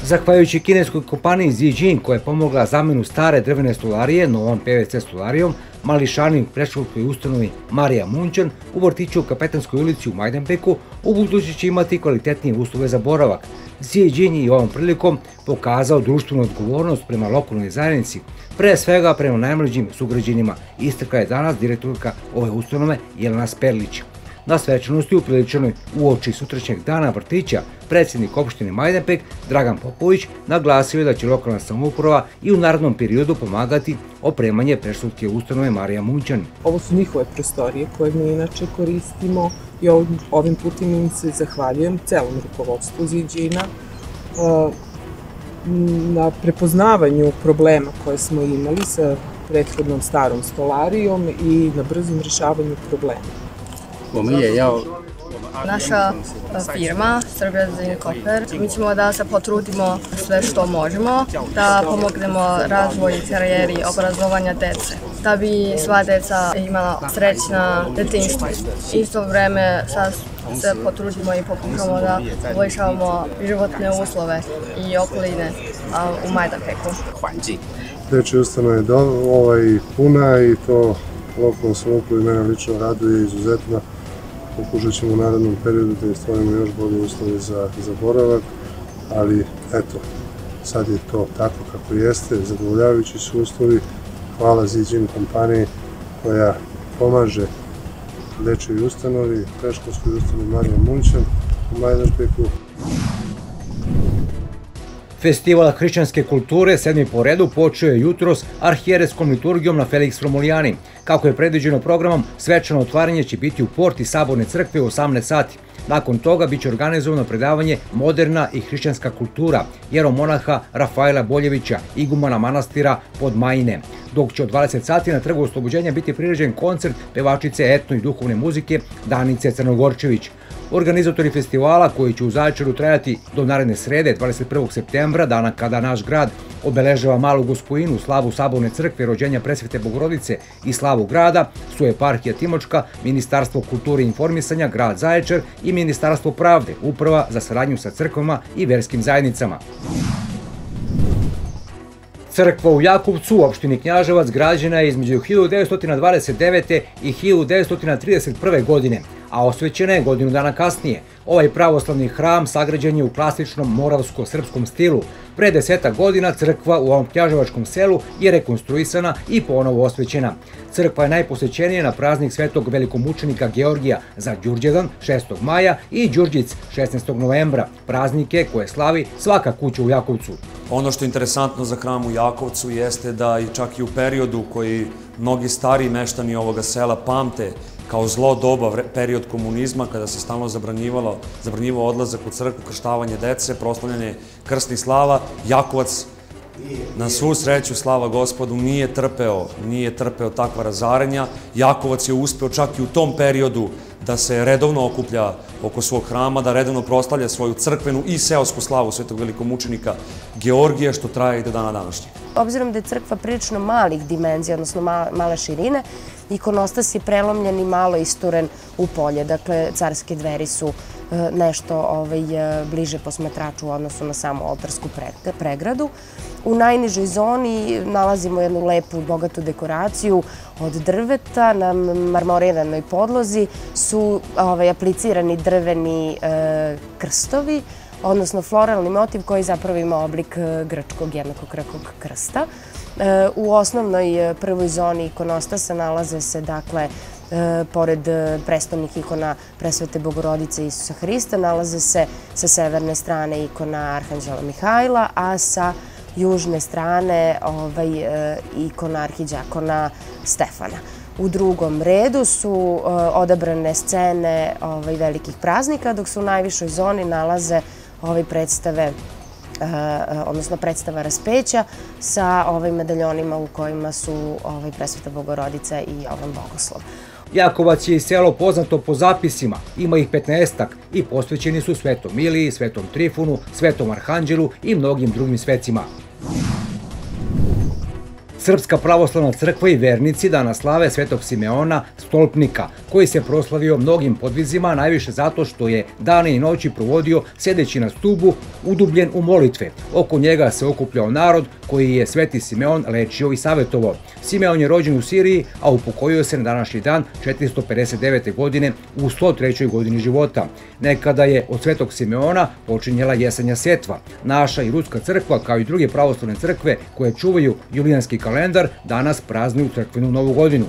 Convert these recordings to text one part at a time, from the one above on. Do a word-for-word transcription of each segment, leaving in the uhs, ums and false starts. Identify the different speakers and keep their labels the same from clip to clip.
Speaker 1: Zahvaljujući kineskoj kompaniji Zijin koja je pomogla zamenu stare drvene stolarije novom P V C stolarijom, mališani u predškolskoj ustanovi Marija Munčan u vrtiću u Kapetanskoj ulici u Majdanpeku ubuduće će imati kvalitetnije uslove za boravak. Zijin je i ovom prilikom pokazao društvenu odgovornost prema lokalnoj zajednici, pre svega prema najmlađim sugrađanima, istakla je danas direktorka ove ustanove Jelena Sperlić. Na svečanosti upriličenoj uoči sutrašnjeg dana vrtića, predsjednik opštine Majdanpek Dragan Popović naglasio je da će lokalna samouprava i u narednom periodu pomagati opremanje predškolske ustanove Marija Munčan.
Speaker 2: Ovo su njihove prostorije koje mi inače koristimo i ovim putem im se zahvaljujem celom rukovodstvu Zijina na prepoznavanju problema koje smo imali sa prethodnom starom stolarijom i na brzom rešavanju problema.
Speaker 3: Naša firma Srbija Zijin Koper, mi ćemo da se potrudimo sve što možemo, da pomognemo razvoju karijeri obrazovanja dece, da bi sva deca imala srećna detinjstva. Isto vreme sad se potrudimo i pokušamo da poboljšavamo životne uslove i okoline u Majdanpeku.
Speaker 4: Dečja ustanova je puna i to lokalno samoupravu i mene lično raduje izuzetno. Pokušat ćemo u narednom periodu da stvorimo još bolje uslove za boravak, ali eto, sad je to tako kako jeste, zadovoljavajući su uslovi. Hvala Zijin kompaniji koja pomaže dečjoj ustanovi, predškolskoj ustanovi Marija Munčan u Majdanpeku.
Speaker 1: Festival hrišćanske kulture, sedmi po redu, počeo je jutros arhijerejskom liturgijom na Feliks Romulijani. Kako je predviđeno programom, svečano otvaranje će biti u porti Saborne crkve u osamnaest sati. Nakon toga biće organizovano predavanje Moderna i hrišćanska kultura jeromonaha Rafaela Boljevića, igumana manastira Podmajine, dok će od dvadeset sati na Trgu Oslobođenja biti priređen koncert pevačice etno i duhovne muzike Danice Crnogorčević. Organizatori festivala, koji će u Zaječaru trajati do naredne srede, dvadeset prvog septembra, dana kada naš grad obeležava Malu Gospojinu, slavu Saborne crkve, rođenja Presvete Bogorodice i slavu grada, su Eparhija Timočka, Ministarstvo kulture i informisanja, grad Zaječar i Ministarstvo pravde, Uprava za saradnju sa crkvama i verskim zajednicama. Crkva u Jakovcu u opštini Knjaževac građena je između hiljadu devetsto dvadeset devete. i hiljadu devetsto trideset prve. godine, a osvećena je godinu dana kasnije. Ovaj pravoslavni hram sagrađen je u klasičnom moravsko-srpskom stilu. Pre desetak godina crkva u ovom knjaževačkom selu je rekonstruisana i ponovo osvećena. Crkva je najposećenija na praznik svetog velikomučenika Georgija za Đurđevdan šestog maja i Đurđic šesnaestog novembra, praznike koje slavi svaka kuća u Jakovcu.
Speaker 5: Ono što je interesantno za hram u Jakovcu jeste da i čak i u periodu koji mnogi stariji meštani ovoga sela pamte kao zlo doba, period komunizma, kada se stalno zabranjivao odlazak u crkvu, krštavanje dece, proslavljanje krstnih slava, Jakovac, na svu sreću, slava Gospodu, nije trpeo, nije trpeo takva razaranja. Jakovac je uspeo čak i u tom periodu da se redovno okuplja oko svog hrama, da redovno proslavlja svoju crkvenu i seosku slavu svetog velikomučenika Georgija, što traje i do dana današnjeg.
Speaker 6: Obzirom da je crkva prilično malih dimenzija, odnosno male širine, ikonostas je prelomljen i malo isturen u polje. Dakle, carske dveri su nešto bliže posmatraču u odnosu na samu oltarsku pregradu. U najnižoj zoni nalazimo jednu lepu, bogatu dekoraciju od drveta. Na marmoriranoj podlozi su aplicirani drveni krstovi, odnosno floralni motiv koji zapravo ima oblik grčkog jednakokrakog krsta. U osnovnoj prvoj zoni ikonostasa nalaze se, dakle, pored prestolnih ikona Presvete Bogorodice i Isusa Hrista, nalaze se sa severne strane ikona Arhanđela Mihajla, a sa južne strane ikona arhiđakona Stefana. U drugom redu su odabrane scene velikih praznika, dok se u najvišoj zoni nalaze predstave, odnosno predstava raspeća sa medaljonima u kojima su Presveta Bogorodica i Jovan Bogoslov.
Speaker 1: Jakovac je i selo poznato po zapisima, ima ih petnaestak i posvećeni su Svetom Miliji, Svetom Trifunu, Svetom Arhanđelu i mnogim drugim svecima. Srpska pravoslavna crkva i vernici danas slave Svetog Simeona Stolpnika, koji se proslavio mnogim podvizima, najviše zato što je dane i noći provodio sedeći na stubu, udubljen u molitve. Oko njega se okupljao narod koji je Sveti Simeon lečio i savjetovao. Simeon je rođen u Siriji, a upokojio se na današnji dan četiristo pedeset devete. godine u sto trećoj godini života. Nekada je od Svetog Simeona počinjela jesenja setva. Naša i Ruska crkva, kao i druge pravoslavne crkve koje čuvaju julijanski kalendar, danas praznuju crkvenu novu godinu.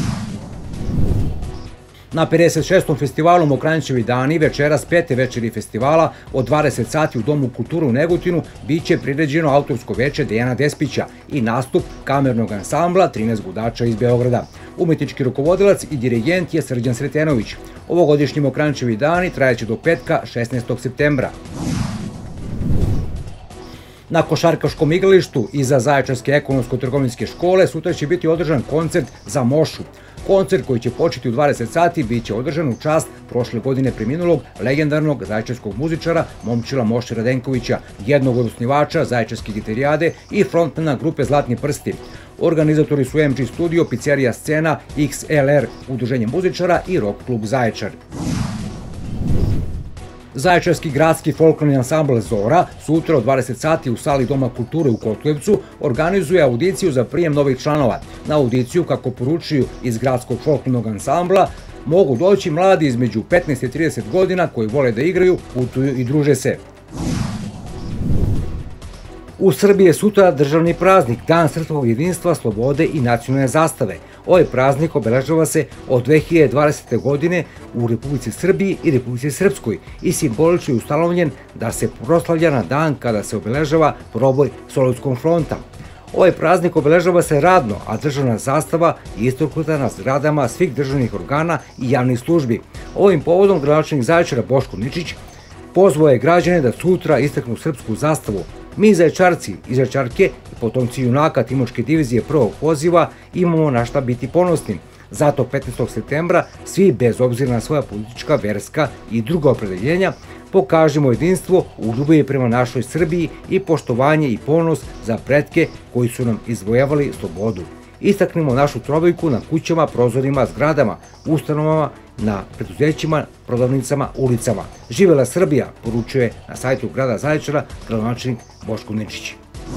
Speaker 1: Na pedeset šestom festivalu Mokranjčevi dani večeras pete večeri festivala od dvadeset sati u Domu kulture u Negotinu biće priređeno autorsko veče Dejana Despića i nastup kamernog ansambla trinaest gudača iz Beograda. Umetnički rukovodilac i dirigent je Srđan Sretenović. Ovogodišnji Mokranjčevi dani trajaće do petka šesnaestog septembra. Na košarkaškom igralištu iza Zaječarske ekonomsko-trgovinske škole sutra će biti održan koncert za Mošu. Koncert koji će početi u dvadeset sati biće održan u čast prošle godine preminulog legendarnog zaječarskog muzičara Momčila Moše Radenkovića, jednog od osnivača Zaječarske gitarijade i frontmana grupe Zlatni prsti. Organizatori su em dži Studio, Pizzerija Scena, iks el er Udruženje muzičara i Rock klub Zaječar. Zaječarski gradski folklorni ansambl Zora sutra od dvadeset sati u sali Doma kulture u Kotlujevcu organizuje audiciju za prijem novih članova. Na audiciju, kako poručuju iz gradskog folklornog ansambla, mogu doći mladi između petnaest i trideset godina koji vole da igraju, putuju i druže se. U Srbiji je sutra državni praznik, Dan srpskog jedinstva, slobode i nacionalne zastave. Ovaj praznik obeležava se od dve hiljade dvadesete. godine u Republici Srbiji i Republici Srpskoj i simbolično je ustanovljen da se proslavlja na dan kada se obeležava proboj Solunskog fronta. Ovaj praznik obeležava se radno, a državna zastava je istaknuta na zgradama svih državnih organa i javnih službi. Ovim povodom gradonačelnik Zaječara Boško Ničić pozvao je građane da sutra istaknu srpsku zastavu. Mi Zaječarci i Zaječarke i potomci junaka Timočke divizije prvog poziva imamo na šta biti ponosni. Zato petnaestog septembra svi, bez obzira na svoja politička, verska i druga opredeljenja, pokažemo jedinstvo u ljubavi prema našoj Srbiji i poštovanje i ponos za pretke koji su nam izvojevali slobodu. Istaknemo našu trobojku na kućama, prozorima, zgradama, ustanovama, na preduzećima, prodavnicama, ulicama. Živela Srbija, poručuje na sajtu grada Zaječara gradonačelnik Boško Ničić.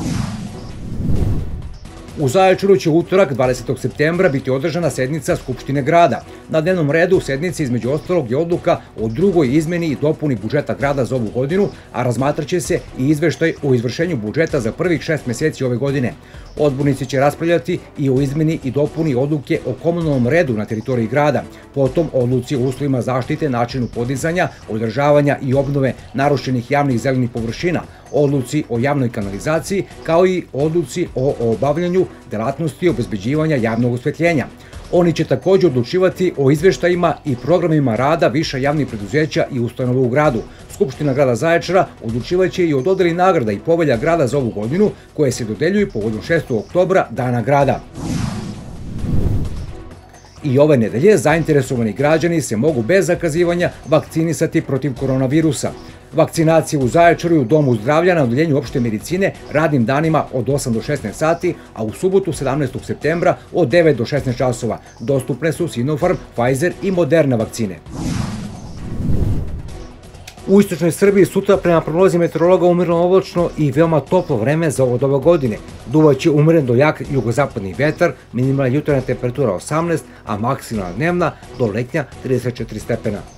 Speaker 1: U Zaječaru će utorak dvadesetog septembra biti održana sednica Skupštine grada. Na dnevnom redu sednice između ostalog je odluka o drugoj izmeni i dopuni budžeta grada za ovu godinu, a razmatraće se i izveštaj o izvršenju budžeta za prvih šest meseci ove godine. Odbornici će raspravljati i o izmeni i dopuni odluke o komunalnom redu na teritoriji grada, potom odluci o uslovima zaštite, načinu podizanja, održavanja i obnove narušenih javnih zelenih površina, odluci o javnoj kanalizaciji, kao i odluci o obavljanju delatnosti obezbeđivanja javnog osvetljenja. Oni će također odlučivati o izveštajima i programima rada viša javnih preduzeća i ustanova u gradu. Skupština grada Zaječara odlučivaće i o dodeli nagrada i povelja grada za ovu godinu, koje se dodeljuju povodom šestog oktobra, Dana grada. I ove nedelje zainteresovani građani se mogu bez zakazivanja vakcinisati protiv koronavirusa. Vakcinacija u Zaječaru i u Domu zdravlja na odeljenju opšte medicine radnim danima od osam do šesnaest sati, a u subotu sedamnaestog septembra od devet do šesnaest časova. Dostupne su Sinopharm, Pfizer i Moderna vakcine. U istočnoj Srbiji sutra prema prognozi meteorologa umirno oblačno i veoma toplo vreme za ovo doba godine. Duvaće umeren do jak jugozapadni vetar, minimalna jutarnja temperatura osamnaest, a maksimalna dnevna do letnja trideset četiri stepena.